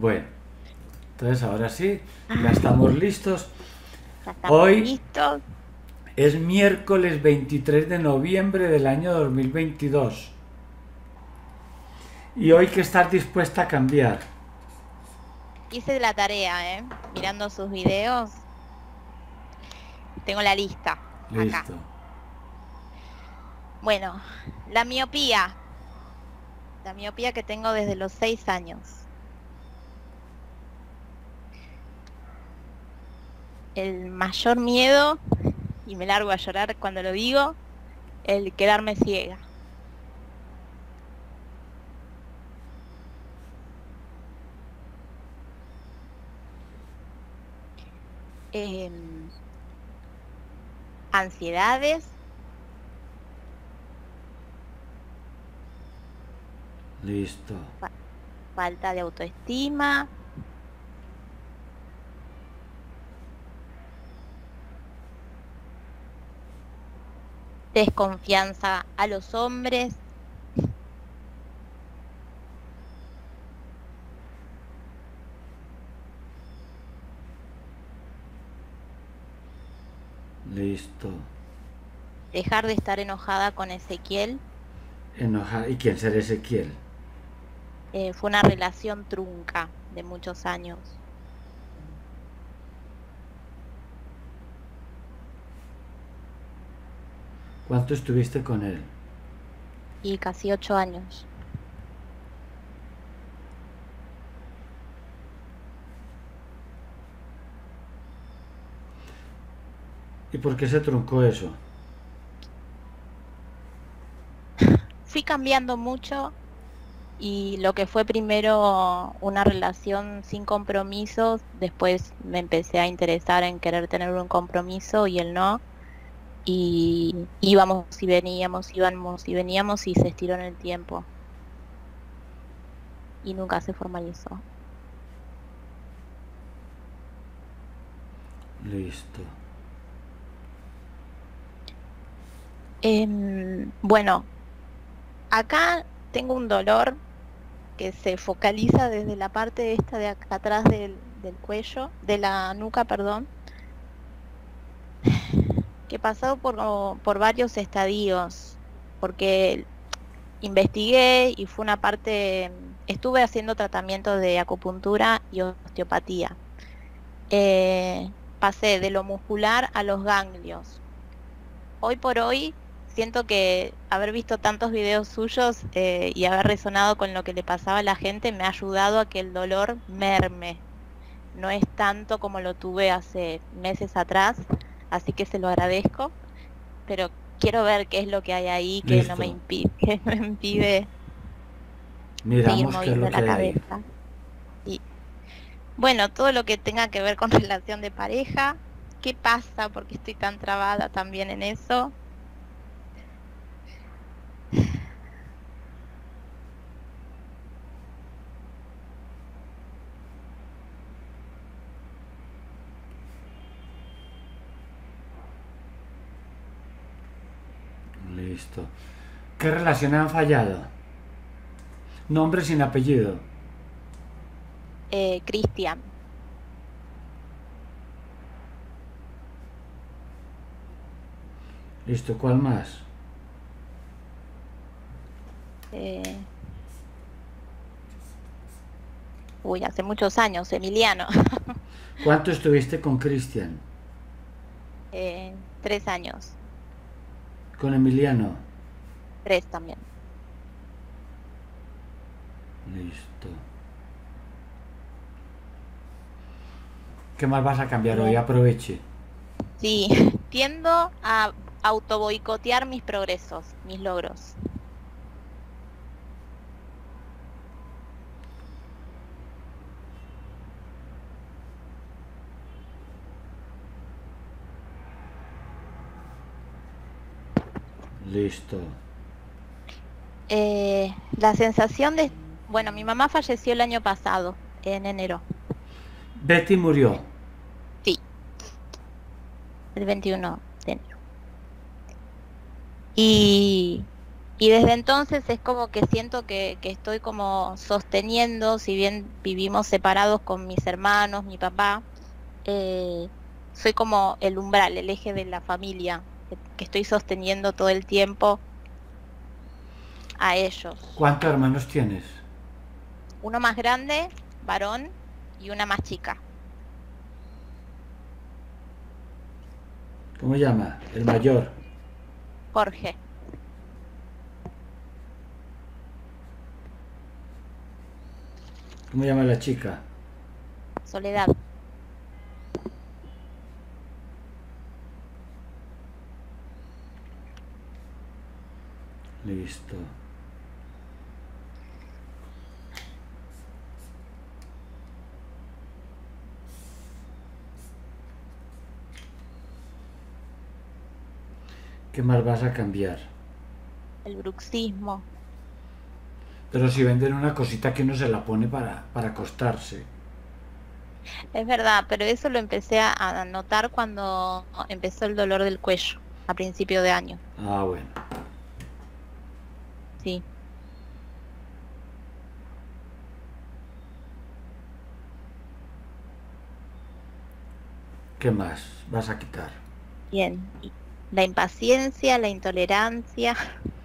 Bueno, entonces ahora sí, ya Ay, estamos listos. ya estamos Hoy listos. es miércoles 23 de noviembre del año 2022. Y hoy que estás dispuesta a cambiar. Hice la tarea, ¿eh? Mirando sus videos. Tengo la lista acá. Listo. Bueno, la miopía. La miopía que tengo desde los 6 años. El mayor miedo, y me largo a llorar cuando lo digo, el quedarme ciega. Em, Ansiedades, Listo. fa- falta de autoestima, desconfianza a los hombres, Listo. dejar de estar enojada con Ezequiel. Enojar. ¿Y quién será Ezequiel? Fue una relación trunca de muchos años ¿Cuánto estuviste con él? y casi 8 años. ¿Y por qué se truncó eso? Fui cambiando mucho y lo que fue primero una relación sin compromisos, después me empecé a interesar en querer tener un compromiso y él no. Y íbamos y veníamos y se estiró en el tiempo y nunca se formalizó. Listo. Bueno, acá tengo un dolor que se focaliza desde la parte esta de acá atrás del cuello, de la nuca, perdón, que he pasado por varios estadios, porque investigué y fue una parte, estuve haciendo tratamiento de acupuntura y osteopatía. Pasé de lo muscular a los ganglios. Hoy por hoy siento que haber visto tantos videos suyos y haber resonado con lo que le pasaba a la gente me ha ayudado a que el dolor merme. No es tanto como lo tuve hace meses atrás, así que se lo agradezco, pero quiero ver qué es lo que hay ahí que no me Listo. impide, que me impide seguir Miramos qué es lo moviendo que la hay ahí. cabeza. Y bueno, todo lo que tenga que ver con relación de pareja, ¿qué pasa? Porque estoy tan trabada también en eso. Listo. ¿Qué relación han fallado? Nombre sin apellido. Cristian, Listo. ¿Cuál más? eh, hace muchos años, Emiliano, ¿Cuánto estuviste con Cristian? 3 años, Con Emiliano. 3 también. Listo. ¿Qué más vas a cambiar hoy? Bien. Aproveche. Sí, tiendo a auto boicotear mis progresos, mis logros. Listo. La sensación de, bueno, mi mamá falleció el año pasado, en enero. Betty murió. Sí, el 21 de enero. Y Y desde entonces es como que siento que estoy como sosteniendo, si bien vivimos separados con mis hermanos, mi papá, eh, soy como el umbral, el eje de la familia, que estoy sosteniendo todo el tiempo a ellos. ¿Cuántos hermanos tienes? Uno más grande, varón, y una más chica, ¿Cómo se llama? El mayor. Jorge. ¿Cómo se llama la chica? Soledad. Listo. ¿Qué más vas a cambiar? El bruxismo. Pero si venden una cosita que uno se la pone para acostarse. Es verdad, pero eso lo empecé a notar cuando empezó el dolor del cuello, a principio de año. Ah, bueno. Sí, ¿Qué más vas a quitar? bien. Y la impaciencia, la intolerancia.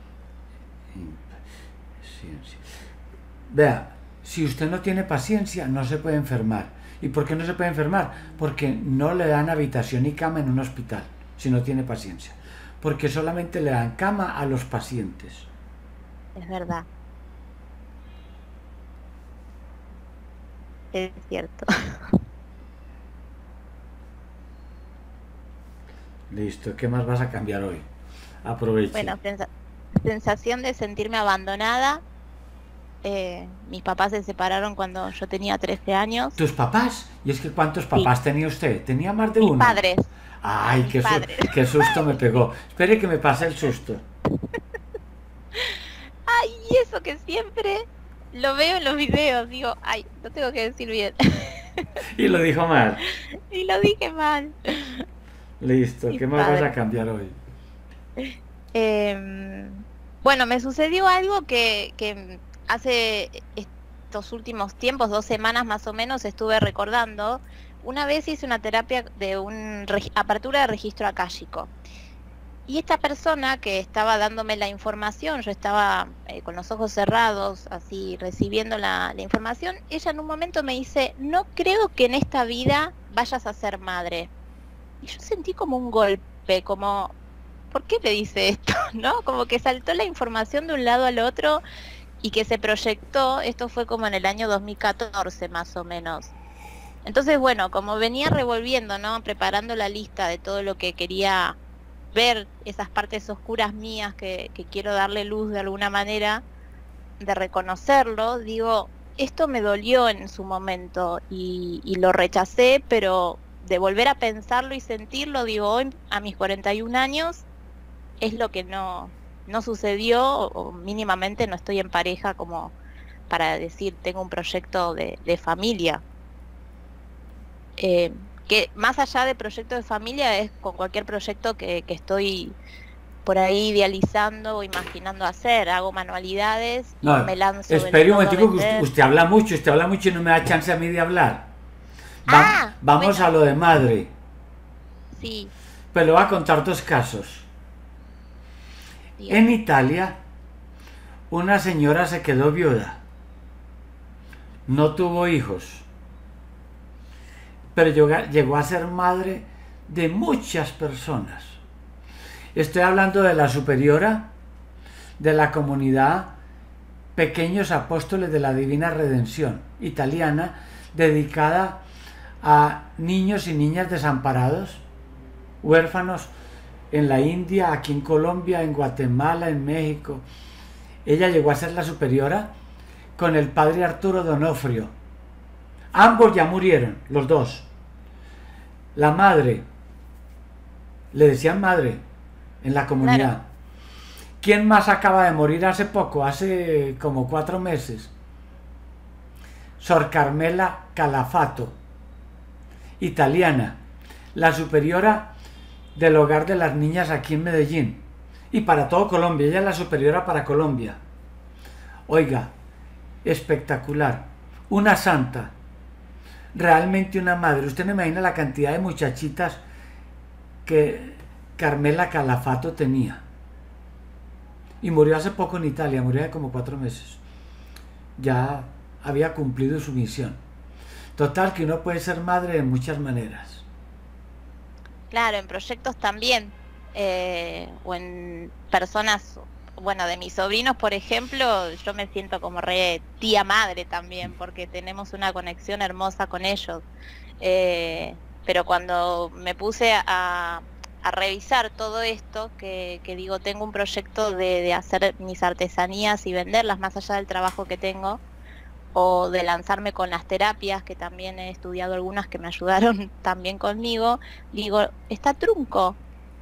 Impaciencia. Vea, si usted no tiene paciencia, no se puede enfermar. ¿Y por qué no se puede enfermar? Porque no le dan habitación y cama en un hospital, si no tiene paciencia. Porque solamente le dan cama a los pacientes. Es verdad, es cierto. Listo, ¿qué más vas a cambiar hoy? Aproveche. Bueno, sensación de sentirme abandonada. Mis papás se separaron cuando yo tenía 13 años. ¿Tus papás? Y es que ¿cuántos Sí, papás tenía usted? ¿Tenía más de mis uno? padres, Ay, mis padres. qué susto me pegó. Espere que me pase el susto. Ay, y eso que siempre lo veo en los videos, digo, ay, lo tengo que decir bien. Y lo dijo mal. Y lo dije mal. Listo, Mis ¿qué más vas a padres. cambiar hoy? Bueno, me sucedió algo que hace estos últimos tiempos, 2 semanas más o menos, estuve recordando. Una vez hice una terapia de apertura de registro akáshico. Y esta persona que estaba dándome la información, yo estaba con los ojos cerrados, así recibiendo la información, ella en un momento me dice, no creo que en esta vida vayas a ser madre. Y yo sentí como un golpe, como, ¿por qué me dice esto? ¿No? Como que saltó la información de un lado al otro y que se proyectó, esto fue como en el año 2014 más o menos. Entonces, bueno, como venía revolviendo, ¿no? Preparando la lista de todo lo que quería ver, esas partes oscuras mías que quiero darle luz de alguna manera, de reconocerlo, digo, esto me dolió en su momento y lo rechacé, pero de volver a pensarlo y sentirlo, digo, hoy a mis 41 años es lo que no sucedió o mínimamente no estoy en pareja como para decir tengo un proyecto de familia. Eh, que más allá de proyecto de familia es con cualquier proyecto que estoy por ahí idealizando o imaginando hacer. Hago manualidades y no No, me lanzo del espere un todo a momentico que usted, vender. usted habla mucho y no me da chance a mí de hablar. Vamos a Bueno, lo de madre. sí, Pero le voy a contar dos casos. En dígame. Italia, una señora se quedó viuda. No tuvo hijos, pero llegó a ser madre de muchas personas. Estoy hablando de la superiora de la comunidad Pequeños Apóstoles de la Divina Redención, italiana, dedicada a niños y niñas desamparados, huérfanos en la India, aquí en Colombia, en Guatemala, en México. Ella llegó a ser la superiora con el padre Arturo Donofrio. Ambos ya murieron, los dos. La madre, le decían madre en la Claro, comunidad. ¿Quién más acaba de morir hace poco? Hace como 4 meses. Sor Carmela Calafato, italiana, la superiora del hogar de las niñas aquí en Medellín. Y para todo Colombia, ella es la superiora para Colombia. Oiga, espectacular. Una santa. Realmente una madre. Usted no imagina la cantidad de muchachitas que Carmela Calafato tenía. Y murió hace poco en Italia, murió hace como 4 meses. Ya había cumplido su misión. Total, que uno puede ser madre de muchas maneras. Claro, en proyectos también, o en personas, bueno, de mis sobrinos, por ejemplo, yo me siento como re tía madre también, porque tenemos una conexión hermosa con ellos. Pero cuando me puse a revisar todo esto, que digo, tengo un proyecto de hacer mis artesanías y venderlas más allá del trabajo que tengo, o de lanzarme con las terapias, que también he estudiado algunas que me ayudaron también conmigo, digo, está trunco.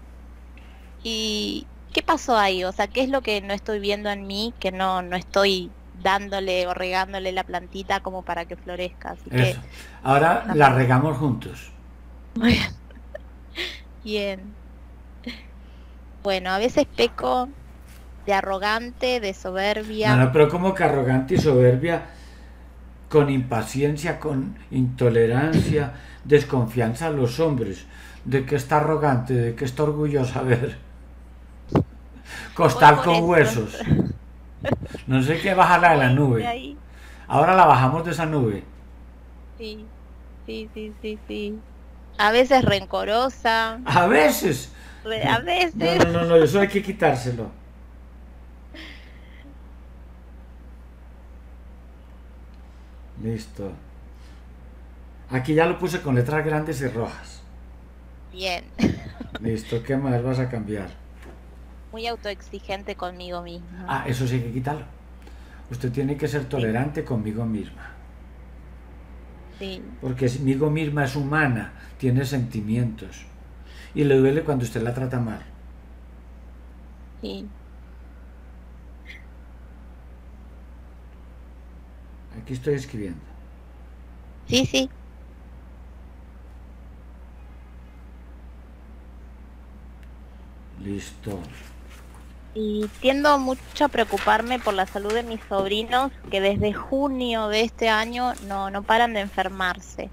¿Y qué pasó ahí? O sea, ¿qué es lo que no estoy viendo en mí, que no estoy dándole o regándole la plantita como para que florezca? Así que, Eso. Ahora la regamos juntos. muy bien. Bien. Bueno, a veces peco de arrogante, de soberbia. No, pero como que arrogante y soberbia, con impaciencia, con intolerancia, desconfianza a los hombres. ¿De qué está arrogante? ¿De qué está orgullosa? A ver. Costal con huesos. No sé qué bajarla de la nube. Ahora la bajamos de esa nube. Sí, sí, sí, sí, sí. A veces rencorosa. A veces. A veces. No, eso hay que quitárselo. Listo. Aquí ya lo puse con letras grandes y rojas. Bien. Listo, ¿qué más vas a cambiar? Muy autoexigente conmigo misma. Ah, eso sí hay que quitarlo. Usted tiene que ser tolerante conmigo misma. Sí. Porque conmigo misma es humana, tiene sentimientos. Y le duele cuando usted la trata mal. Sí. Aquí estoy escribiendo. Sí, sí. Listo. Y tiendo mucho a preocuparme por la salud de mis sobrinos, que desde junio de este año no paran de enfermarse.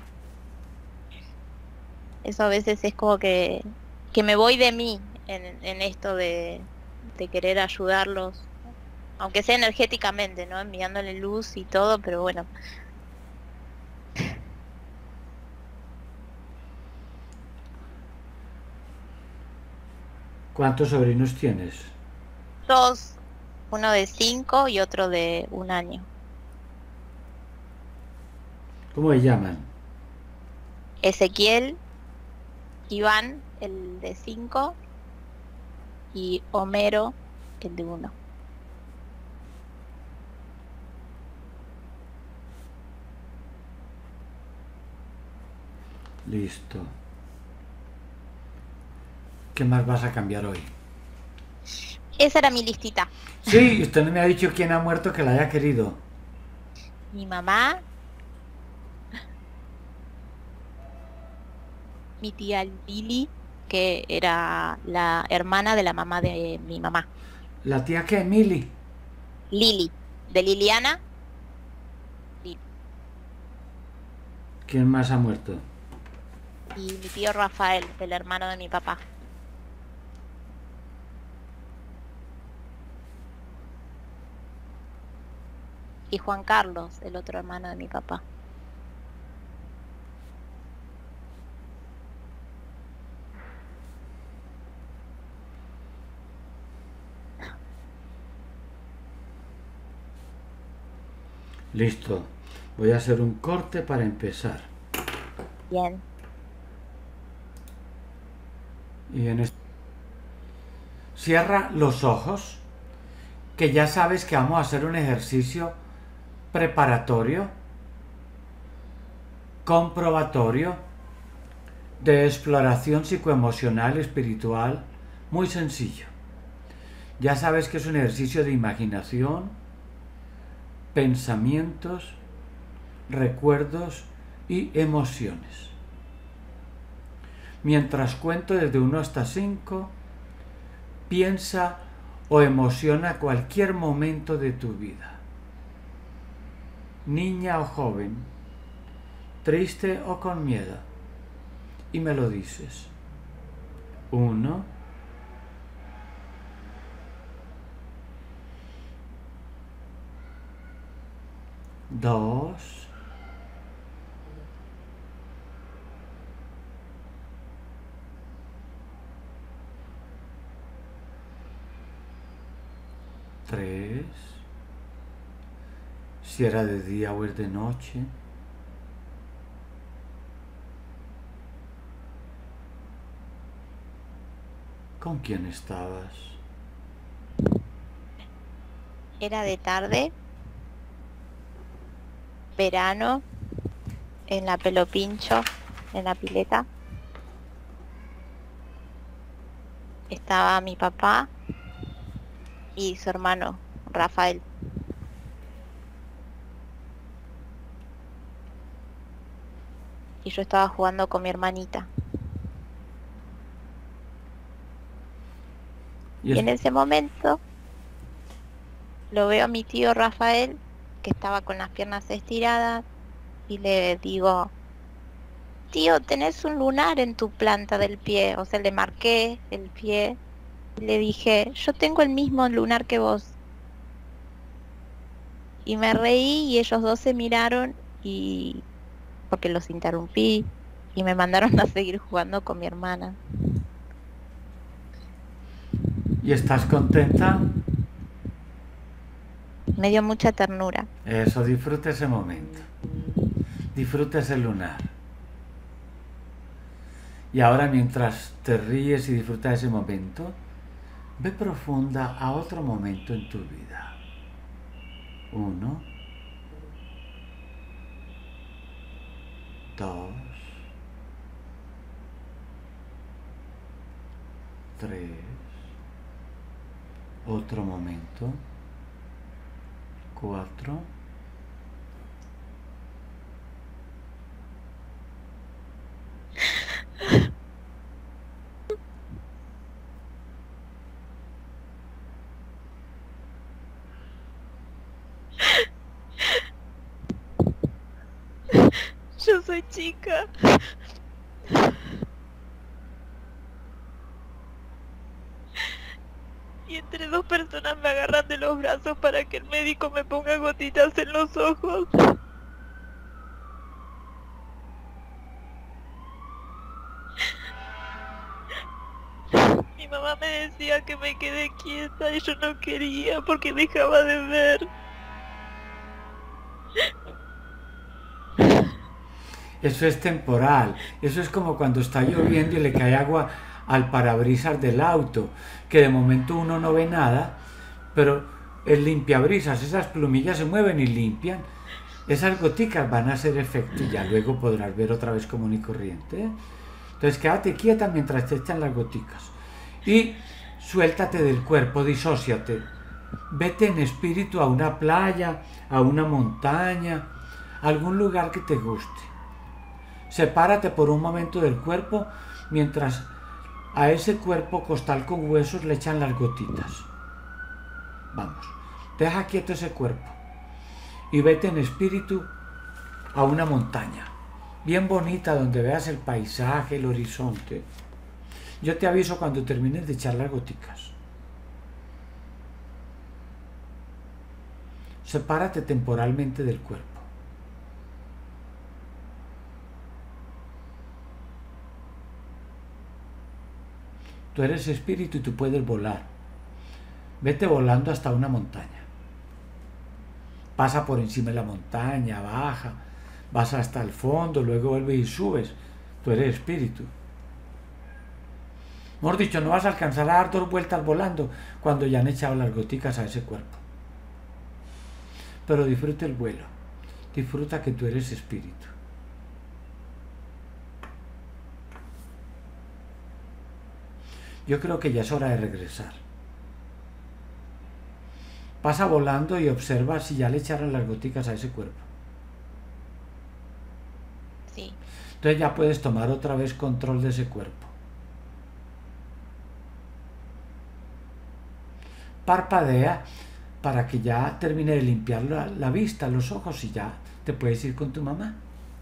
Eso a veces es como que me voy de mí en esto de querer ayudarlos, aunque sea energéticamente, ¿no? Enviándole luz y todo, pero bueno. ¿Cuántos sobrinos tienes? 2, uno de 5 y otro de 1 año. ¿Cómo se llaman? Ezequiel, Iván, el de 5, y Homero, el de 1. Listo. ¿Qué más vas a cambiar hoy? Esa era mi listita. Sí, usted no me ha dicho quién ha muerto que la haya querido. Mi mamá, mi tía Lili, que era la hermana de la mamá de mi mamá. ¿La tía qué? ¿Mili? Lili, de Liliana. Lili. ¿Quién más ha muerto? Y mi tío Rafael, el hermano de mi papá. Y Juan Carlos, el otro hermano de mi papá. Listo. Voy a hacer un corte para empezar. Bien. Y en esto... Cierra los ojos, que ya sabes que vamos a hacer un ejercicio preparatorio, comprobatorio, de exploración psicoemocional, espiritual, muy sencillo. Ya sabes que es un ejercicio de imaginación, pensamientos, recuerdos y emociones. Mientras cuento desde 1 hasta 5, piensa o emociona cualquier momento de tu vida. Niña o joven, triste o con miedo. Y me lo dices. 1, 2, 3, si era de día o es de noche. 'Con quién estabas? Era de tarde, verano, en la Pelo Pincho, en la pileta. Estaba mi papá y su hermano, Rafael. Y yo estaba jugando con mi hermanita. Y en ese momento lo veo a mi tío Rafael, que estaba con las piernas estiradas, y le digo: tío, tenés un lunar en tu planta del pie. O sea, le marqué el pie y le dije: yo tengo el mismo lunar que vos. Y me reí y ellos dos se miraron, y porque los interrumpí, y me mandaron a seguir jugando con mi hermana. ¿Y estás contenta? Me dio mucha ternura. Eso, disfruta ese momento. Disfruta ese lunar. Y ahora, mientras te ríes y disfrutas ese momento, ve profunda a otro momento en tu vida. 1, 2, 3, otro momento, 4, Yo soy chica. Y entre dos personas me agarran de los brazos para que el médico me ponga gotitas en los ojos. Mi mamá me decía que me quedé quieta y yo no quería porque dejaba de ver. Eso es temporal. Eso es como cuando está lloviendo y le cae agua al parabrisas del auto, que de momento uno no ve nada, pero el limpiabrisas, esas plumillas se mueven y limpian. Esas goticas van a hacer efecto y ya luego podrás ver otra vez común y corriente. Entonces quédate quieta mientras te echan las goticas. Y suéltate del cuerpo, disóciate. Vete en espíritu a una playa, a una montaña, a algún lugar que te guste. Sepárate por un momento del cuerpo mientras a ese cuerpo costal con huesos le echan las gotitas. Vamos, deja quieto ese cuerpo y vete en espíritu a una montaña bien bonita donde veas el paisaje, el horizonte. Yo te aviso cuando termines de echar las goticas. Sepárate temporalmente del cuerpo. Tú eres espíritu y tú puedes volar. Vete volando hasta una montaña. Pasa por encima de la montaña, baja, vas hasta el fondo, luego vuelves y subes. Tú eres espíritu. Mejor dicho, no vas a alcanzar a dar 2 vueltas volando cuando ya han echado las goticas a ese cuerpo. Pero disfruta el vuelo. Disfruta que tú eres espíritu. Yo creo que ya es hora de regresar. Pasa volando y observa si ya le echaron las goticas a ese cuerpo. Sí. Entonces ya puedes tomar otra vez control de ese cuerpo. parpadea para que ya termine de limpiar la vista, los ojos y ya te puedes ir con tu mamá.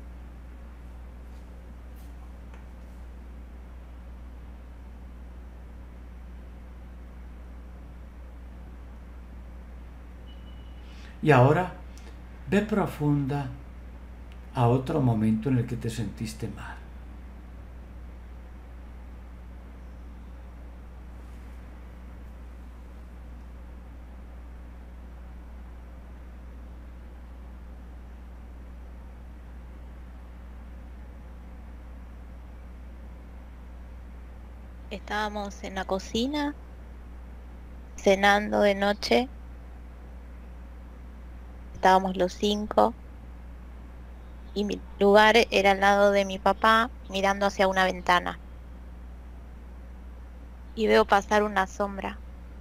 Y ahora ve profunda a otro momento en el que te sentiste mal. Estábamos en la cocina, cenando de noche, estábamos los cinco y mi lugar era al lado de mi papá, mirando hacia una ventana. Y veo pasar una sombra.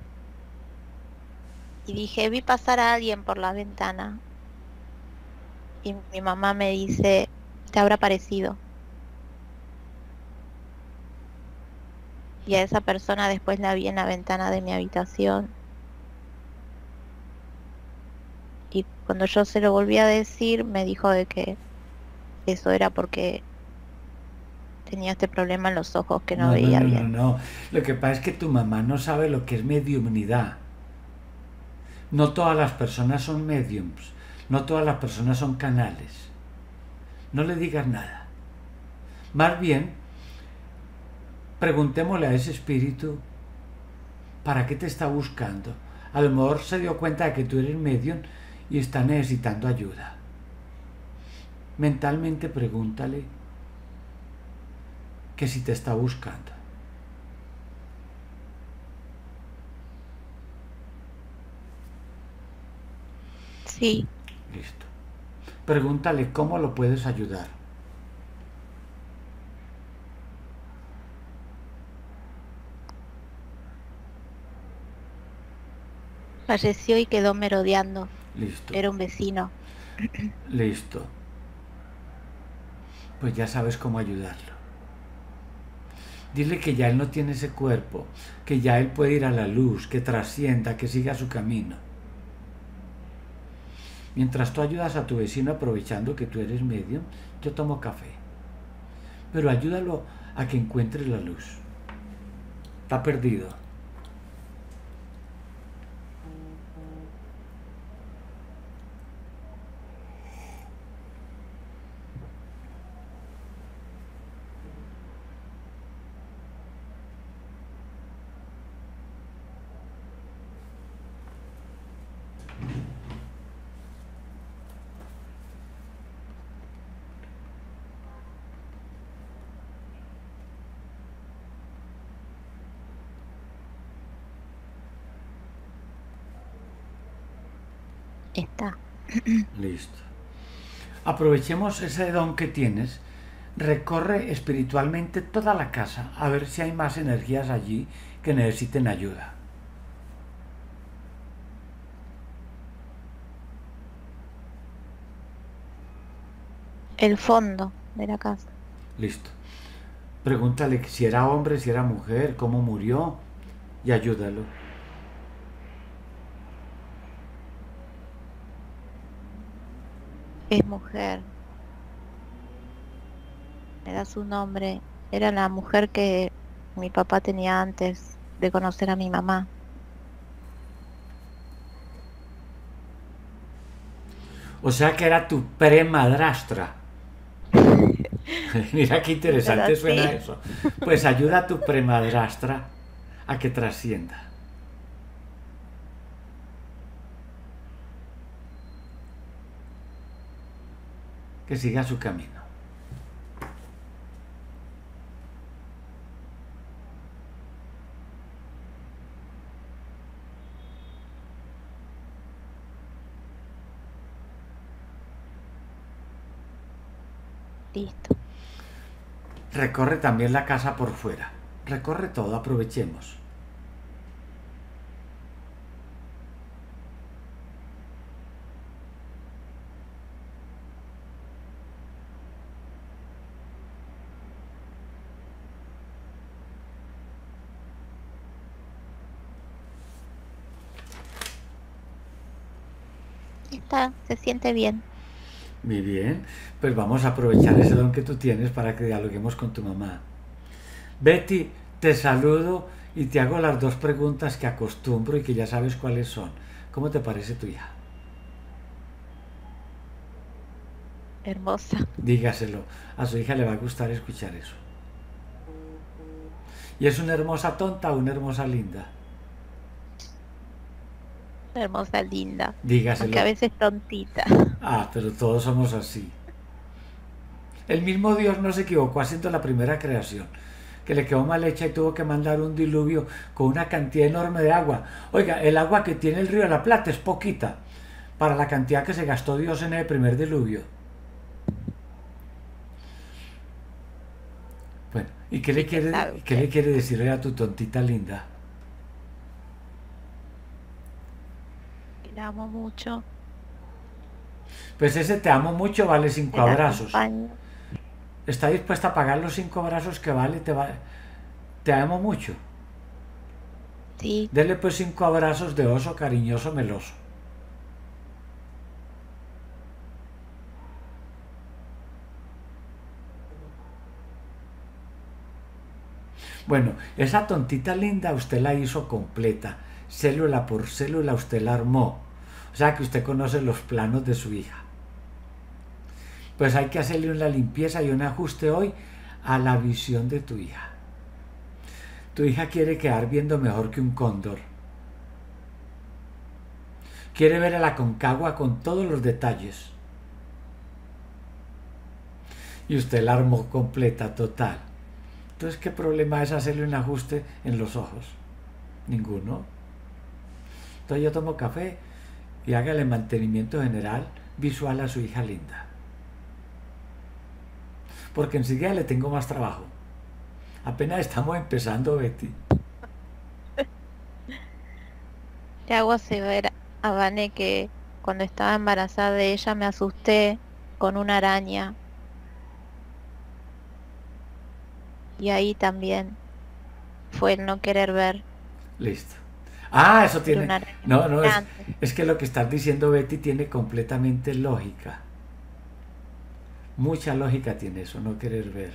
Y dije, vi pasar a alguien por la ventana. Y mi mamá me dice, te habrá parecido. Y a esa persona después la vi en la ventana de mi habitación. Y cuando yo se lo volví a decir, me dijo de que eso era porque tenía este problema en los ojos que no No, no, veía no, no, bien. no. Lo que pasa es que tu mamá no sabe lo que es mediumnidad. No todas las personas son mediums. No todas las personas son canales. No le digas nada. Más bien, preguntémosle a ese espíritu para qué te está buscando. A lo mejor se dio cuenta de que tú eres medium y está necesitando ayuda. Mentalmente pregúntale que si te está buscando. Sí, Listo. Pregúntale cómo lo puedes ayudar. falleció y quedó merodeando. Listo. Era un vecino. Listo. Pues ya sabes cómo ayudarlo. Dile que ya él no tiene ese cuerpo, que ya él puede ir a la luz, que trascienda, que siga su camino. Mientras tú ayudas a tu vecino aprovechando que tú eres medium, yo tomo café. Pero ayúdalo a que encuentre la luz. Está perdido. Está. Listo. Aprovechemos ese don que tienes. Recorre espiritualmente toda la casa a ver si hay más energías allí que necesiten ayuda. El fondo de la casa. Listo. Pregúntale si era hombre, si era mujer, cómo murió y ayúdalo. Es mujer. Me da su nombre. Era la mujer que mi papá tenía antes de conocer a mi mamá. O sea que era tu premadrastra. Mira qué Dígalo interesante suena así. eso. Pues ayuda a tu premadrastra a que trascienda, que siga su camino. Listo. Recorre también la casa por fuera. Recorre todo, aprovechemos. Se siente bien. Muy bien, pues vamos a aprovechar ese don que tú tienes para que dialoguemos con tu mamá. Betty, te saludo y te hago las dos preguntas que acostumbro y que ya sabes cuáles son. ¿Cómo te parece tu hija? Hermosa. Dígaselo, a su hija le va a gustar escuchar eso. ¿Y es una hermosa tonta o una hermosa linda? Hermosa, linda. Aunque Dígaselo. a veces tontita. Ah, pero todos somos así. El mismo Dios no se equivocó haciendo la primera creación, que le quedó mal hecha y tuvo que mandar un diluvio con una cantidad enorme de agua. Oiga, el agua que tiene el río de la Plata es poquita para la cantidad que se gastó Dios en el primer diluvio. Bueno, ¿y Sí que sabe qué usted. le quiere decirle a tu tontita linda? Que la amo mucho. Pues ese te amo mucho vale Que cinco la abrazos. acompaño. ¿Está dispuesta a pagar los 5 abrazos que vale? Te amo mucho. Sí. Dele pues 5 abrazos de oso cariñoso meloso. Bueno, esa tontita linda usted la hizo completa. Célula por célula usted la armó. O sea que usted conoce los planos de su hija. Pues hay que hacerle una limpieza y un ajuste hoy a la visión de tu hija. Tu hija quiere quedar viendo mejor que un cóndor. Quiere ver a la Concagua con todos los detalles. Y usted la armó completa, total. Entonces, ¿qué problema es hacerle un ajuste en los ojos? Ninguno. Entonces yo tomo café y hágale mantenimiento general visual a su hija linda. Porque enseguida le tengo más trabajo. Apenas estamos empezando, Betty. Le hago saber a Vane que cuando estaba embarazada de ella me asusté con una araña. Y ahí también fue el no querer ver. Listo. Ah, eso Era tiene... una araña No, muy no, grande. es que lo que estás diciendo, Betty, tiene completamente lógica. Mucha lógica tiene eso, no querer ver.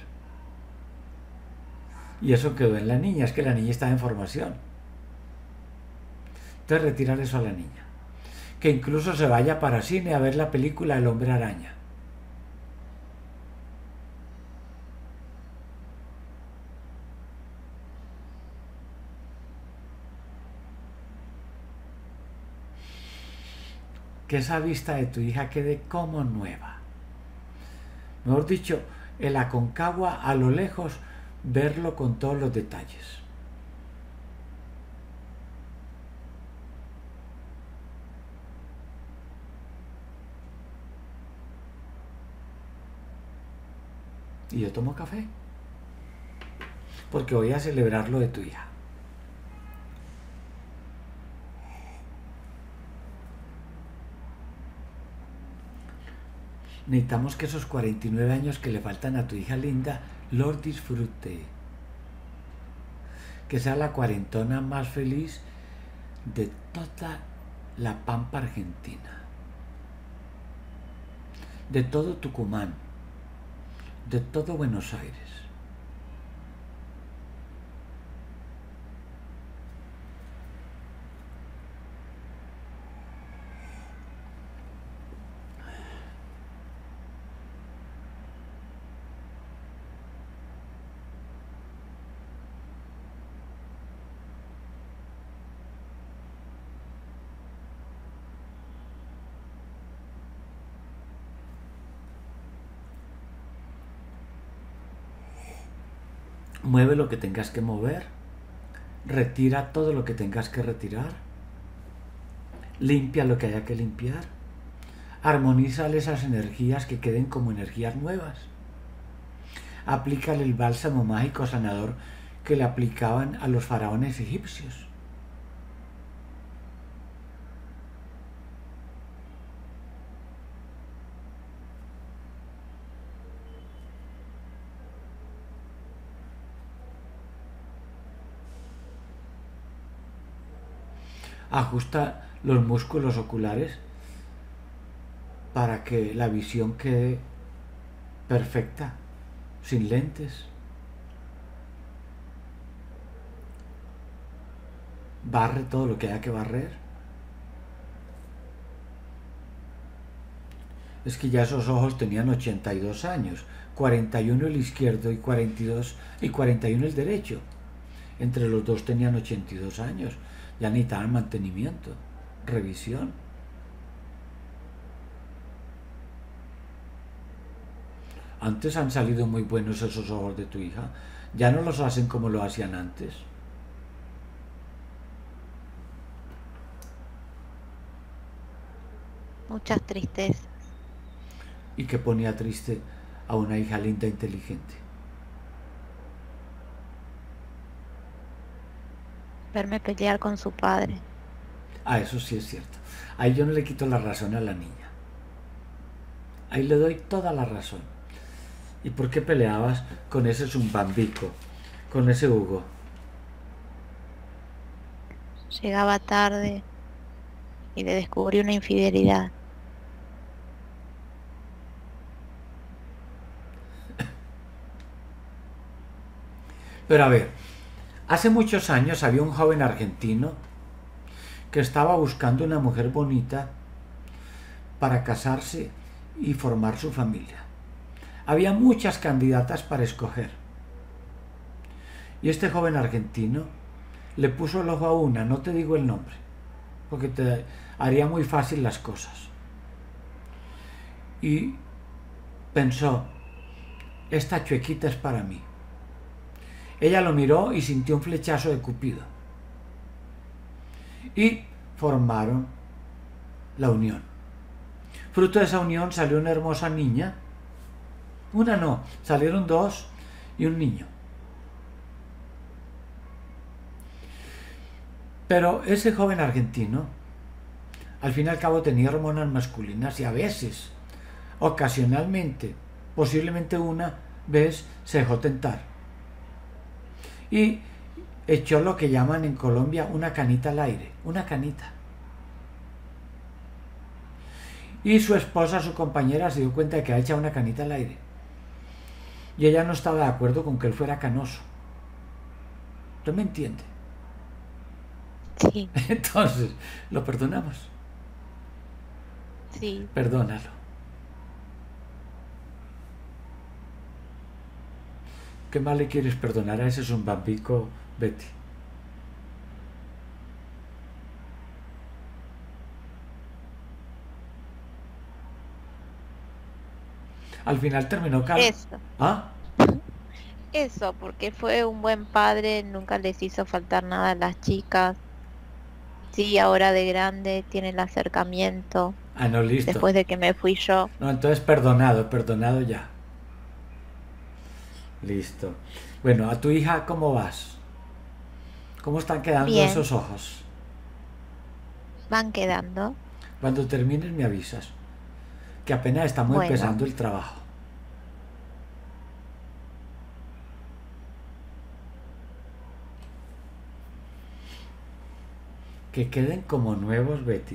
Y eso quedó en la niña, es que la niña está en formación. Entonces retirar eso a la niña. Que incluso se vaya para cine a ver la película El Hombre Araña. Que esa vista de tu hija quede como nueva. Mejor dicho, el Aconcagua a lo lejos, verlo con todos los detalles. Y yo tomo café, porque voy a celebrar lo de tu hija. Necesitamos que esos 49 años que le faltan a tu hija linda los disfrute. Que sea la cuarentona más feliz de toda la pampa argentina, de todo Tucumán, de todo Buenos Aires. Mueve lo que tengas que mover, retira todo lo que tengas que retirar, limpia lo que haya que limpiar, armonízale esas energías que queden como energías nuevas. Aplícale el bálsamo mágico sanador que le aplicaban a los faraones egipcios. Ajusta los músculos oculares para que la visión quede perfecta, sin lentes. Barre todo lo que haya que barrer. Es que ya esos ojos tenían 82 años, 41 el izquierdo y 42 y 41 el derecho. Entre los dos tenían 82 años, ya necesitaban mantenimiento, revisión. Antes han salido muy buenos esos ojos de tu hija, ya no los hacen como lo hacían antes. Muchas tristezas. Y que ponía triste a una hija linda e inteligente. Verme pelear con su padre. Ah, eso sí es cierto. Ahí yo no le quito la razón a la niña. Ahí le doy toda la razón. ¿Y por qué peleabas con ese zumbambico, con ese Hugo? Llegaba tarde y le descubrí una infidelidad. Pero a ver, hace muchos años había un joven argentino que estaba buscando una mujer bonita para casarse y formar su familia. Había muchas candidatas para escoger. Y este joven argentino le puso el ojo a una, no te digo el nombre, porque te haría muy fácil las cosas. Y pensó, esta chuequita es para mí. Ella lo miró y sintió un flechazo de Cupido. Y formaron la unión. Fruto de esa unión salió una hermosa niña. Una no, salieron dos y un niño. Pero ese joven argentino, al fin y al cabo, tenía hormonas masculinas y a veces, ocasionalmente, posiblemente una vez, se dejó tentar. Y echó lo que llaman en Colombia una canita al aire, una canita. Y su esposa, su compañera, se dio cuenta de que había echado una canita al aire. Y ella no estaba de acuerdo con que él fuera canoso. ¿Usted me entiende? Sí. Entonces, lo perdonamos. Sí. Perdónalo. ¿Qué más le quieres perdonar a ese zumbambico, Betty? Al final terminó calmo. Eso. ¿Ah? Eso, porque fue un buen padre, nunca les hizo faltar nada a las chicas. Sí, ahora de grande tiene el acercamiento, Ah, no, listo. después de que me fui yo. No, entonces perdonado ya. Listo. Bueno, a tu hija, ¿cómo vas? ¿Cómo están quedando Bien, esos ojos? van quedando. Cuando termines me avisas, que apenas estamos Bueno, empezando el trabajo. Que queden como nuevos, Betty.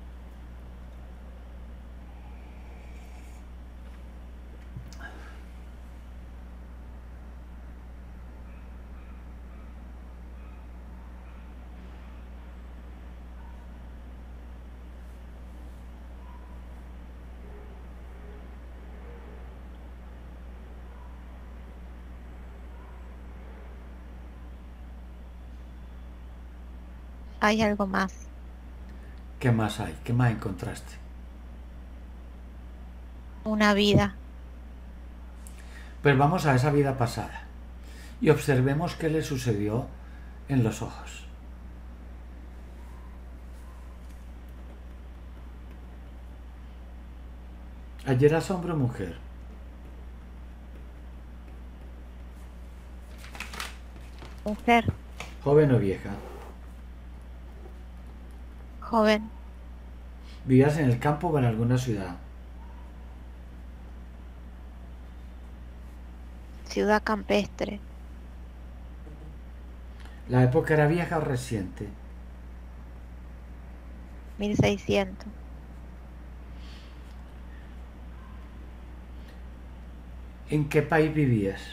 hay algo más. ¿Qué más hay? ¿Qué más encontraste? Una vida. Pues vamos a esa vida pasada y observemos qué le sucedió en los ojos. Ayer eras hombre o mujer, Mujer, joven o vieja. joven, ¿Vivías en el campo o en alguna ciudad? ciudad campestre, ¿La época era vieja o reciente? 1600. ¿En qué país vivías?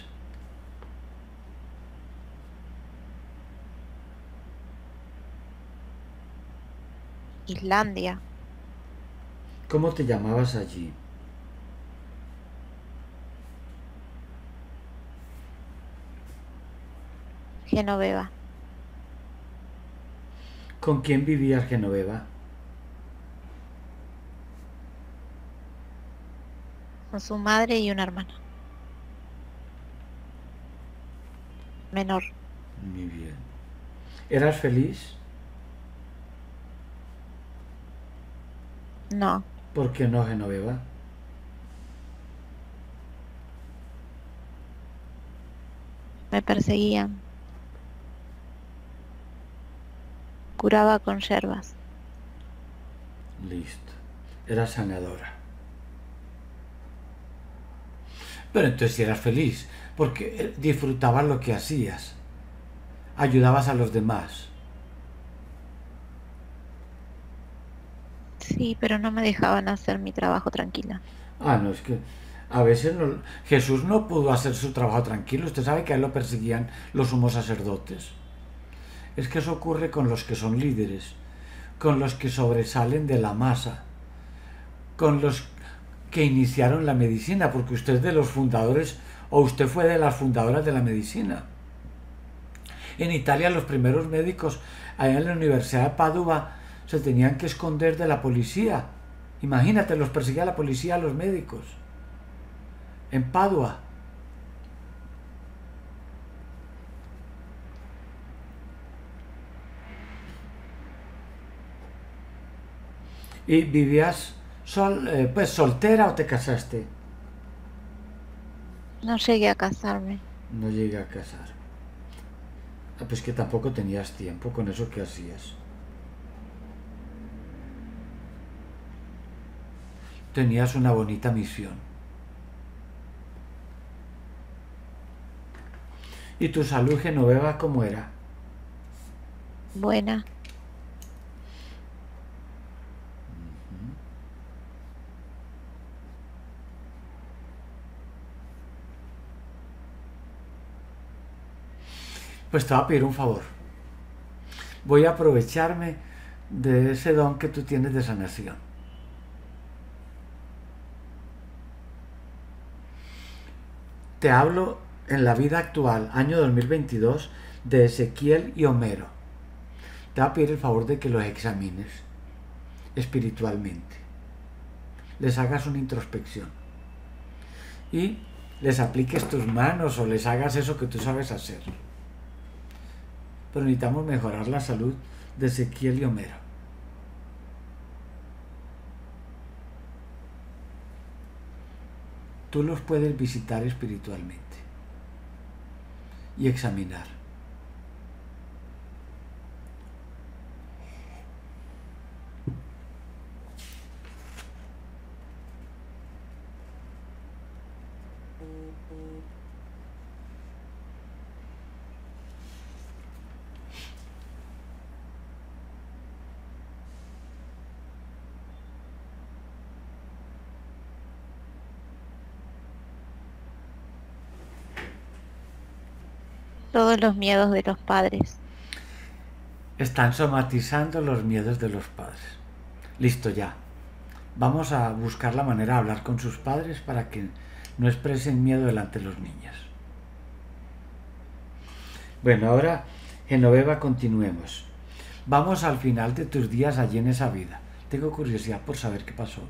Islandia, ¿Cómo te llamabas allí? Genoveva, ¿Con quién vivías, Genoveva? con su madre y una hermana menor. Muy bien. ¿Eras feliz? No, ¿Por qué no, Genoveva? me perseguían. Curaba con yerbas. Listo. Eras sanadora. Pero entonces sí eras feliz, porque disfrutabas lo que hacías. Ayudabas a los demás. Sí, pero no me dejaban hacer mi trabajo tranquila. Ah, no, es que a veces Jesús no pudo hacer su trabajo tranquilo. Usted sabe que a él lo perseguían los sumos sacerdotes. Es que eso ocurre con los que son líderes, con los que sobresalen de la masa, con los que iniciaron la medicina, porque usted es de los fundadores o usted fue de las fundadoras de la medicina. En Italia los primeros médicos allá en la Universidad de Padua se tenían que esconder de la policía. Imagínate, los perseguía la policía a los médicos. En Padua. ¿Y vivías pues soltera o te casaste? No llegué a casarme. No llegué a casar. Ah, pues que tampoco tenías tiempo con eso que hacías. Tenías una bonita misión. ¿Y tu salud, Genoveva, cómo era? Buena. Pues te voy a pedir un favor. Voy a aprovecharme de ese don que tú tienes de sanación. Te hablo en la vida actual, año 2022, de Ezequiel y Homero. Te voy a pedir el favor de que los examines espiritualmente. Les hagas una introspección. Y les apliques tus manos o les hagas eso que tú sabes hacer. Pero necesitamos mejorar la salud de Ezequiel y Homero. Tú los puedes visitar espiritualmente y examinar. Todos los miedos de los padres. Están somatizando los miedos de los padres. Listo ya. Vamos a buscar la manera de hablar con sus padres para que no expresen miedo delante de los niños. Bueno, ahora, Genoveva, continuemos. Vamos al final de tus días allí en esa vida. Tengo curiosidad por saber qué pasó.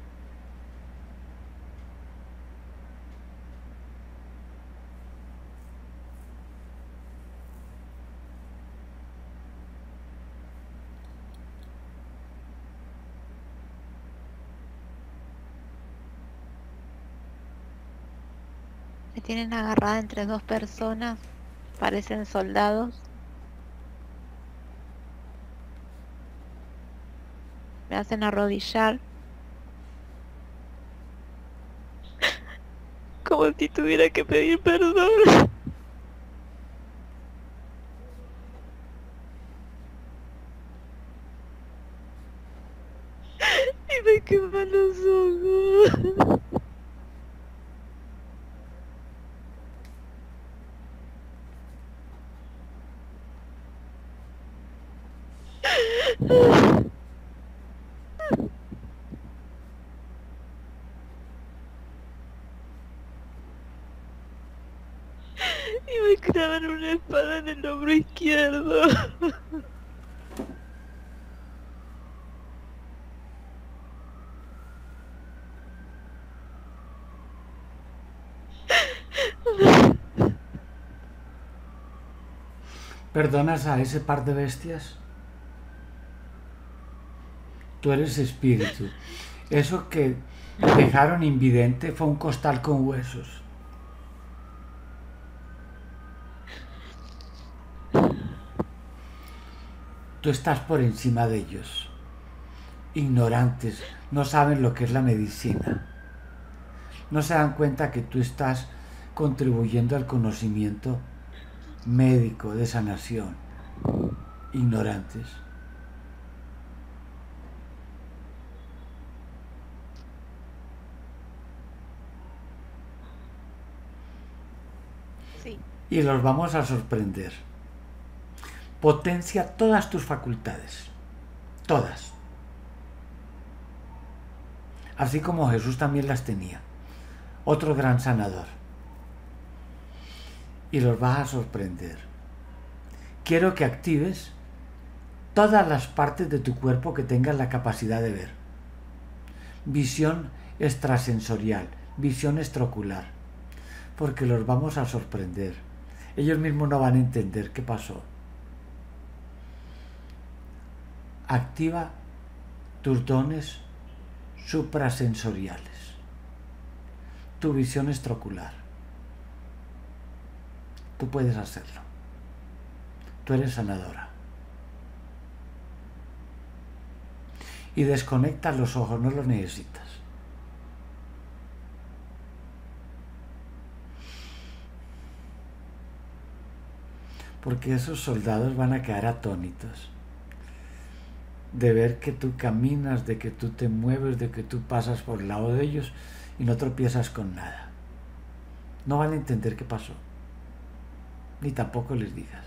Me tienen agarrada entre dos personas. Parecen soldados. Me hacen arrodillar. Como si tuviera que pedir perdón. Y me queman los ojos. Y me clavan una espada en el hombro izquierdo. ¿Perdonas a ese par de bestias? Tú eres espíritu. Eso que dejaron invidente fue un costal con huesos. Tú estás por encima de ellos. Ignorantes, no saben lo que es la medicina. No se dan cuenta que tú estás contribuyendo al conocimiento médico de sanación. Ignorantes. Sí. Y los vamos a sorprender. Potencia todas tus facultades. Todas. Así como Jesús también las tenía. Otro gran sanador. Y los vas a sorprender. Quiero que actives todas las partes de tu cuerpo que tengas la capacidad de ver. Visión extrasensorial, visión extraocular. Porque los vamos a sorprender. Ellos mismos no van a entender qué pasó. Activa tus dones suprasensoriales, tu visión extraocular. Tú puedes hacerlo. Tú eres sanadora. Y desconecta los ojos, no los necesitas. Porque esos soldados van a quedar atónitos de ver que tú caminas, de que tú te mueves, de que tú pasas por el lado de ellos y no tropiezas con nada. No van a entender qué pasó, ni tampoco les digas.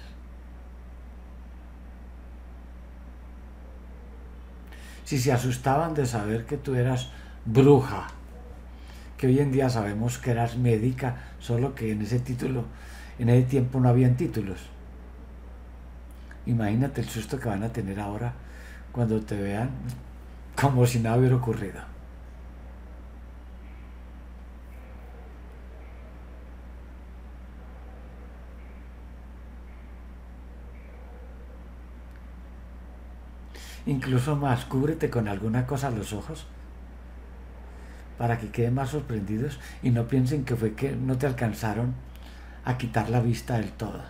Si se asustaban de saber que tú eras bruja, que hoy en día sabemos que eras médica, solo que en ese título, en ese tiempo no habían títulos. Imagínate el susto que van a tener ahora cuando te vean como si nada hubiera ocurrido. Incluso más, cúbrete con alguna cosa los ojos para que queden más sorprendidos y no piensen que fue que no te alcanzaron a quitar la vista del todo.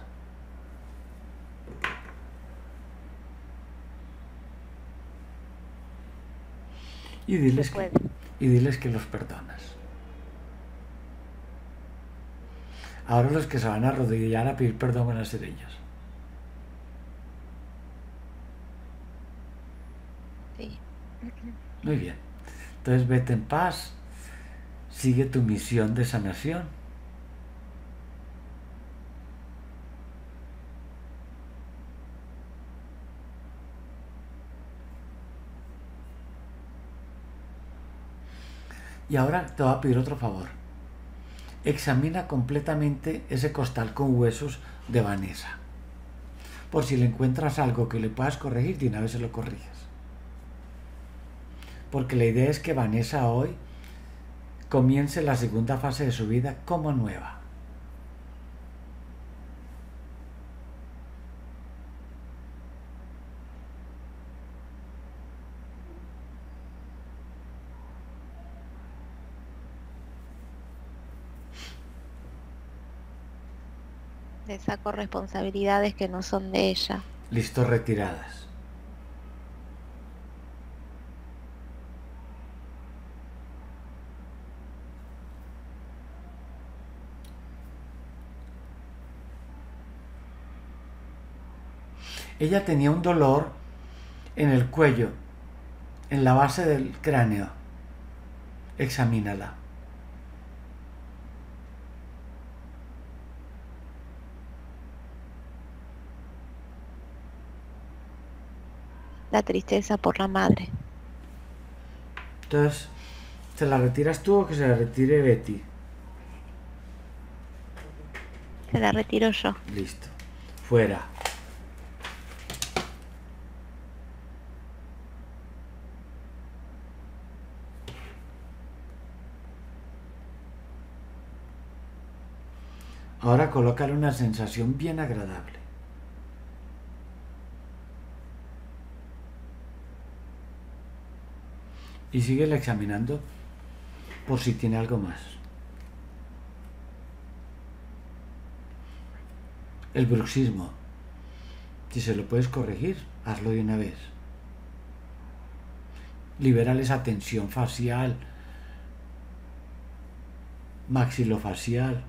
Y diles que los perdonas. Ahora los que se van a arrodillar a pedir perdón van a ser ellos. Sí. Muy bien. Entonces vete en paz, sigue tu misión de sanación. Y ahora te voy a pedir otro favor. Examina completamente ese costal con huesos de Vanessa. Por si le encuentras algo que le puedas corregir, de una vez se lo corriges. Porque la idea es que Vanessa hoy comience la segunda fase de su vida como nueva. Le saco responsabilidades que no son de ella. Listo, retiradas. Ella tenía un dolor en el cuello, en la base del cráneo. Examínala. la tristeza por la madre. Entonces, ¿se la retiras tú o que se la retire Betty? Se la retiro yo. Listo. Fuera. Ahora colócale una sensación bien agradable. Y síguela examinando por si tiene algo más. El bruxismo. Si se lo puedes corregir, hazlo de una vez. Libérale esa tensión facial, maxilofacial.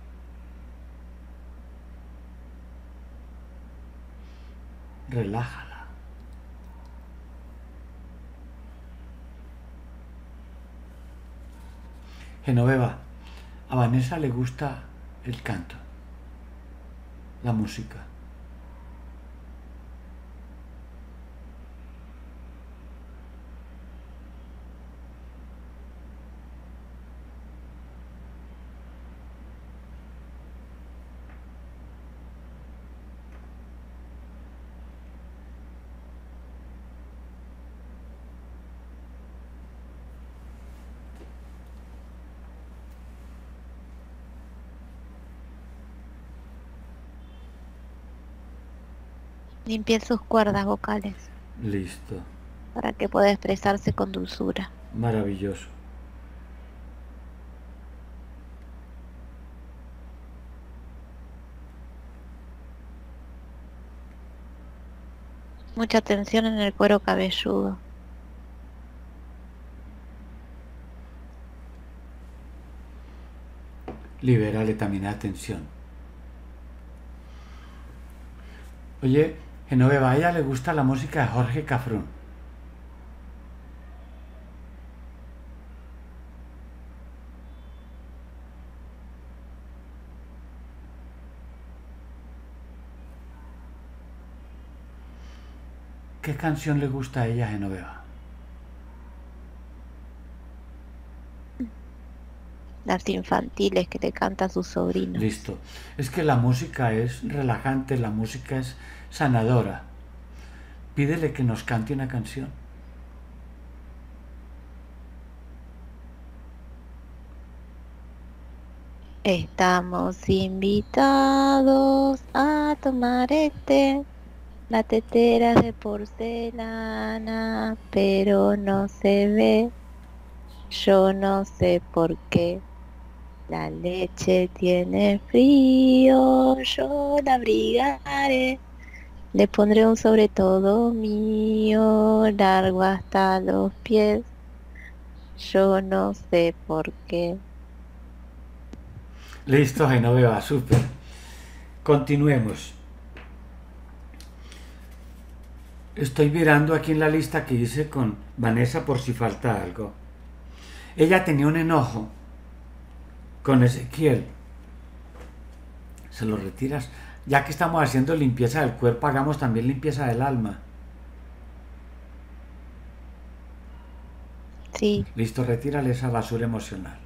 Relájala. Genoveva, a Vanessa le gusta el canto, la música. Limpie sus cuerdas vocales Listo. para que pueda expresarse con dulzura. Maravilloso. Mucha tensión en el cuero cabelludo. Libérale también la tensión. Oye, Genoveva, a ella le gusta la música de Jorge Cafrún. ¿Qué canción le gusta a ella, Genoveva? Las infantiles que le canta a sus sobrinos. Listo. Es que la música es relajante, la música es sanadora. Pídele que nos cante una canción. Estamos invitados a tomar la tetera es de porcelana, pero no se ve. Yo no sé por qué. La leche tiene frío, yo la abrigaré. Le pondré un sobre todo mío, largo hasta los pies. Yo no sé por qué. Listo, Genoveva, súper. Continuemos. Estoy mirando aquí en la lista que hice con Vanessa por si falta algo. Ella tenía un enojo con Ezequiel. Se lo retiras. Ya que estamos haciendo limpieza del cuerpo, hagamos también limpieza del alma. Sí, Listo, retírale esa basura emocional.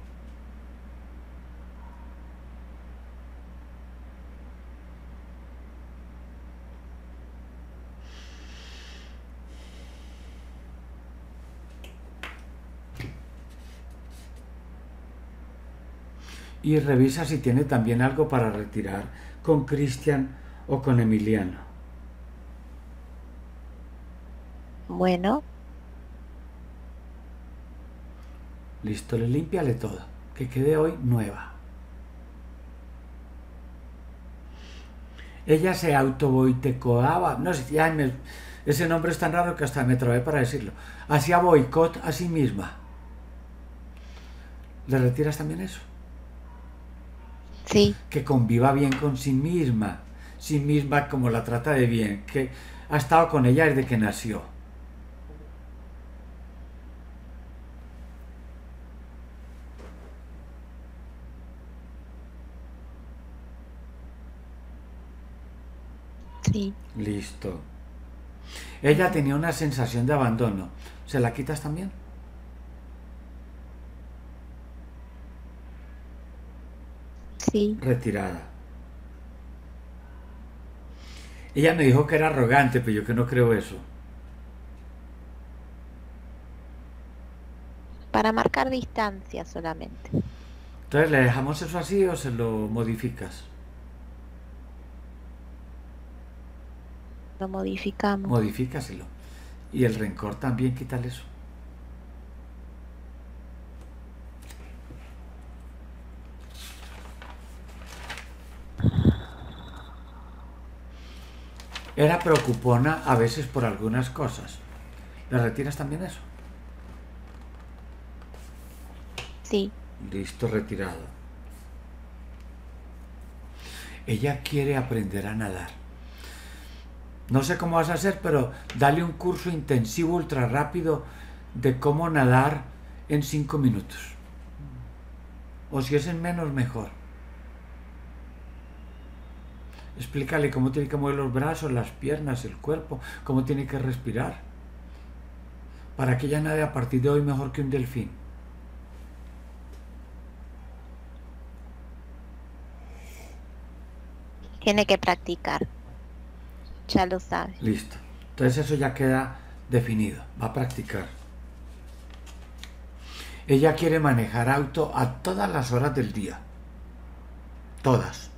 Y revisa si tiene también algo para retirar con Cristian o con Emiliano. bueno, Listo, le límpiale todo. Que quede hoy nueva. Ella se autoboicoteaba, no sé, ese nombre es tan raro que hasta me trabé para decirlo. Hacía boicot a sí misma. ¿Le retiras también eso? sí, Que conviva bien con sí misma como la trata de bien, que ha estado con ella desde que nació. sí. Listo. Ella tenía una sensación de abandono. ¿Se la quitas también? Sí. Retirada. Ella me dijo que era arrogante, pero yo que no creo eso. Para marcar distancia solamente. Entonces, ¿le dejamos eso así o se lo modificas? Lo modificamos. Modifícaselo. Y el rencor también, quítale eso. Era preocupona a veces por algunas cosas. ¿Le retiras también eso? Sí. Listo, retirado. Ella quiere aprender a nadar. No sé cómo vas a hacer, pero dale un curso intensivo, ultra rápido, de cómo nadar en 5 minutos. O si es en menos, mejor. Explícale cómo tiene que mover los brazos, las piernas, el cuerpo, cómo tiene que respirar. Para que ella nade a partir de hoy mejor que un delfín. Tiene que practicar. Ya lo sabe. Listo. Entonces eso ya queda definido. Va a practicar. Ella quiere manejar auto a todas las horas del día. Todas.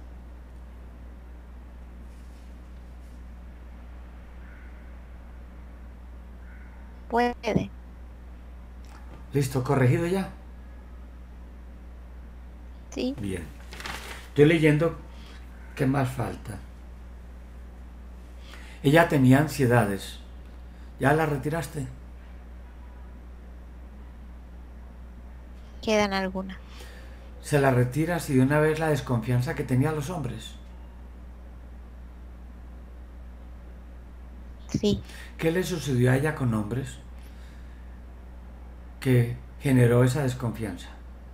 Puede. Listo, corregido ya. Sí. Bien. Estoy leyendo qué más falta. Ella tenía ansiedades. ¿Ya la retiraste? Quedan algunas. Se la retiras y de una vez la desconfianza que tenía a los hombres. Sí. ¿Qué le sucedió a ella con hombres que generó esa desconfianza?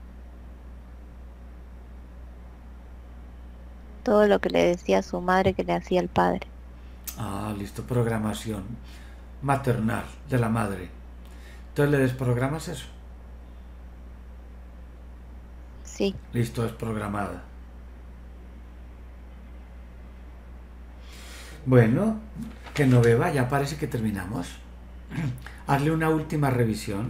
Todo lo que le decía a su madre que le hacía el padre. Ah, listo, programación maternal de la madre. Entonces le desprogramas eso. Sí. Listo, desprogramada. Bueno, que no beba, ya parece que terminamos. Hazle una última revisión.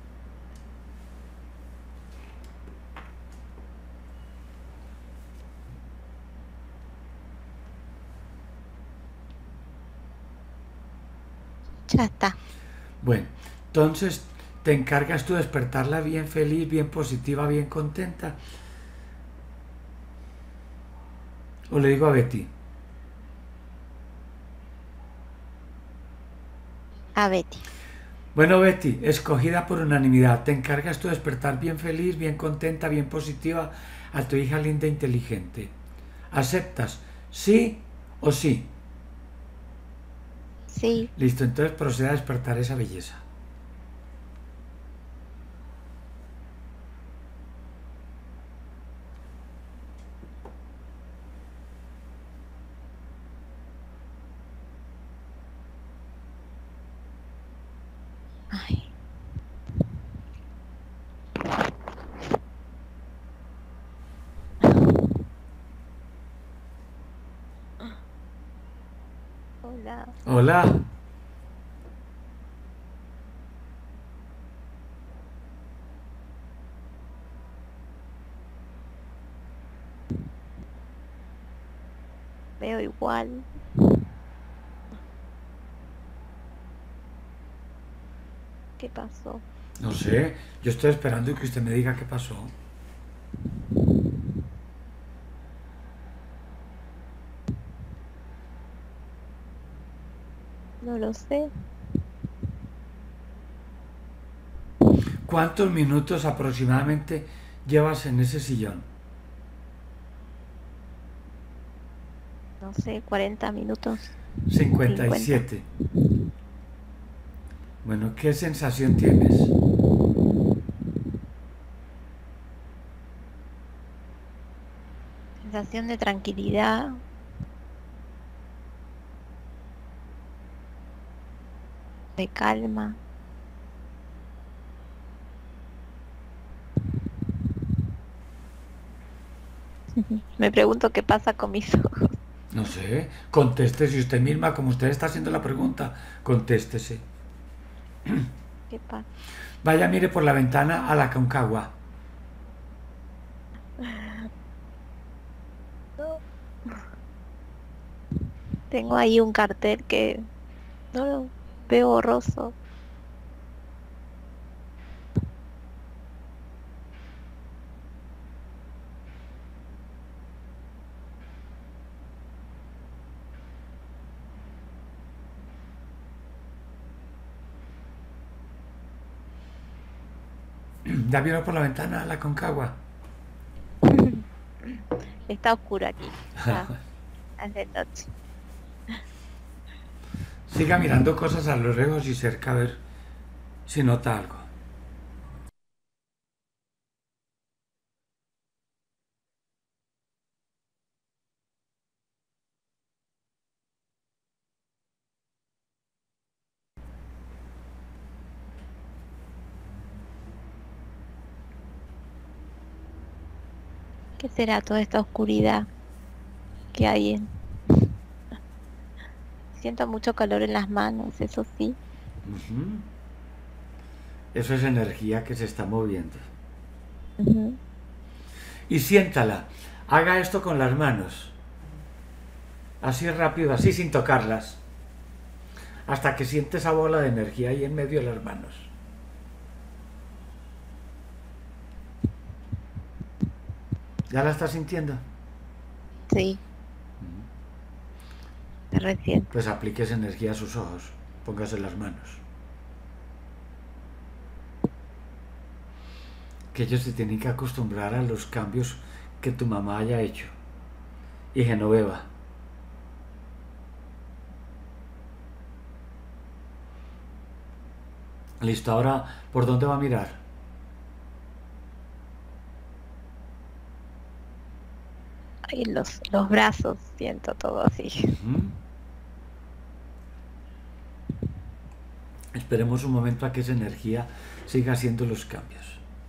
Ya está. Bueno, entonces te encargas tú de despertarla bien feliz, bien positiva, bien contenta. O le digo a Betty. A Betty. Bueno, Betty, escogida por unanimidad, te encargas tú de despertar bien feliz, bien contenta, bien positiva a tu hija linda e inteligente. ¿Aceptas? ¿Sí o sí? Sí. Listo, entonces procede a despertar esa belleza. Ay. Hola. Hola. Veo igual. ¿Qué pasó? No sé, yo estoy esperando que usted me diga qué pasó. No lo sé. ¿Cuántos minutos aproximadamente llevas en ese sillón? No sé, 40 minutos. 57. Bueno, ¿qué sensación tienes? Sensación de tranquilidad. de calma. Me pregunto qué pasa con mis ojos. No sé, contéstese usted misma, como usted está haciendo la pregunta, contéstese. ¿Qué pasa? Vaya, mire por la ventana a la Concagua. No. Tengo ahí un cartel que no lo veo borroso. ¿Ya vieron por la ventana a la Concagua? Está oscuro aquí. Ya, es de noche. Siga mirando cosas a lo lejos y cerca a ver si nota algo. ¿Qué será toda esta oscuridad que hay Siento mucho calor en las manos, eso sí. Ujú. Eso es energía que se está moviendo. Ujú. Y siéntala. Haga esto con las manos. Así rápido, así sin tocarlas. Hasta que siente esa bola de energía ahí en medio de las manos. ¿Ya la está sintiendo? Sí, se resiente. Pues aplique esa energía a sus ojos. Póngase en las manos. Que ellos se tienen que acostumbrar a los cambios que tu mamá haya hecho. Y Genoveva. Listo, ahora, ¿por dónde va a mirar? Ay, los brazos, siento todo así. Ujú. Esperemos un momento a que esa energía siga haciendo los cambios.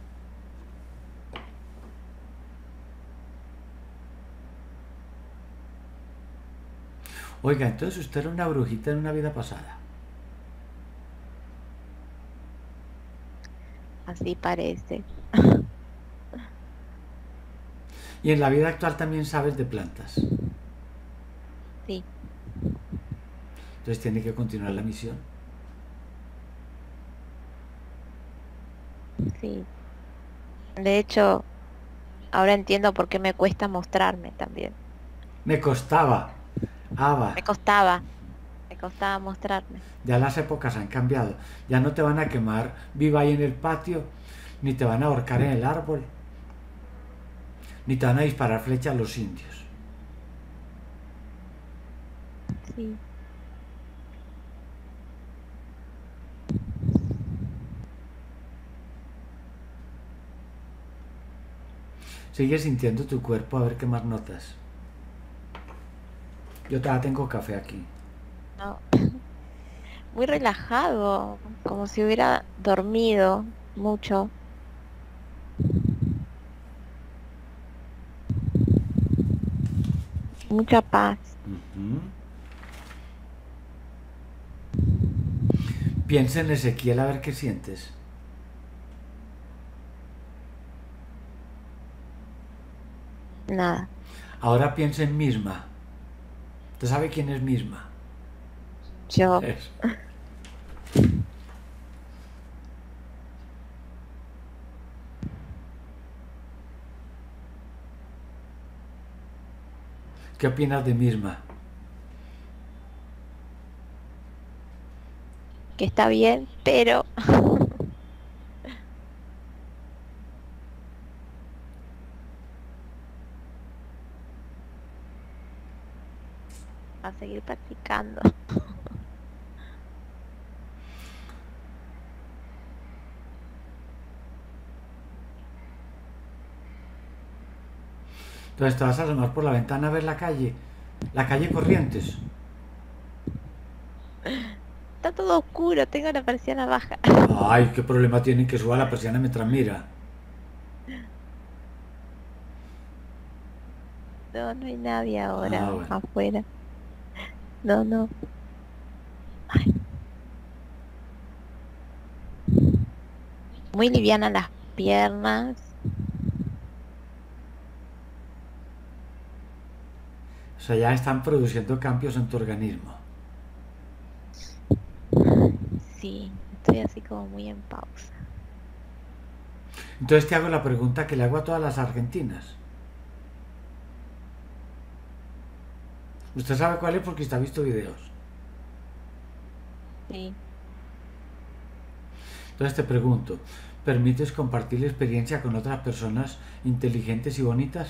Oiga, entonces usted era una brujita en una vida pasada. Así parece. Y en la vida actual también sabes de plantas. Sí, Entonces tiene que continuar la misión. sí. De hecho, ahora entiendo por qué me cuesta mostrarme también. Me costaba. Ava, Me costaba, me costaba mostrarme. ya las épocas han cambiado. Ya no te van a quemar viva ahí en el patio, ni te van a ahorcar en el árbol, ni te van a disparar flecha a los indios. Sí. Sigue sintiendo tu cuerpo a ver qué más notas. Yo todavía tengo café aquí. No. Muy relajado, como si hubiera dormido mucho. Mucha paz. Ujú. Piensa en Ezequiel a ver qué sientes. Nada. Ahora piensa en Misma. ¿Usted sabe quién es Misma? Yo. Eso. ¿Qué opinas de Misma? Que está bien, pero a seguir practicando. Entonces te vas a asomar por la ventana a ver la calle Corrientes. Está todo todo oscuro, tengo la persiana baja. Ay, qué problema tienen que suba la persiana mientras mira. No, no hay nadie ahora Bueno. afuera. No, no. Ay. Muy livianas las piernas. O sea, ya están produciendo cambios en tu organismo. Sí, estoy así como muy en pausa. Entonces te hago la pregunta que le hago a todas las argentinas. Usted sabe cuál es porque usted ha visto videos. Sí, Entonces te pregunto, ¿permites compartir la experiencia con otras personas inteligentes y bonitas?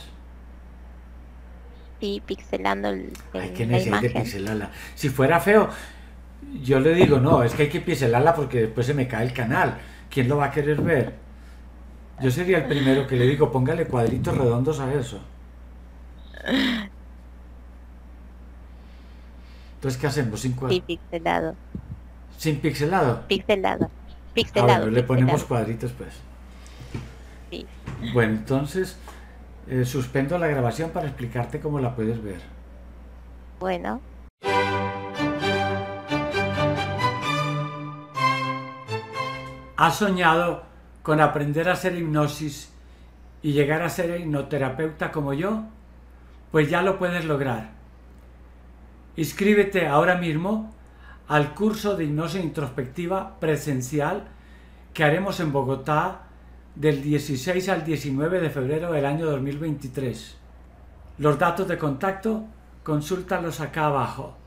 sí, pixelando Ay, qué la necesidad de imagen. pixelarla. Si fuera feo, yo le digo, no, es que hay que pixelarla porque después se me cae el canal. ¿Quién lo va a querer ver? Yo sería el primero que le digo, póngale cuadritos redondos a eso. Entonces, ¿qué hacemos? Sí, pixelado. ¿Sin pixelado? Pixelado. Ah, bueno, Pixelado, le ponemos pixelado. cuadritos pues. Sí. Bueno, entonces suspendo la grabación para explicarte cómo la puedes ver. Bueno, ¿Has soñado con aprender a hacer hipnosis y llegar a ser hipnoterapeuta como yo? Pues ya lo puedes lograr. Inscríbete ahora mismo al curso de hipnosis introspectiva presencial que haremos en Bogotá del 16 al 19 de febrero del año 2023. Los datos de contacto, consúltalos acá abajo.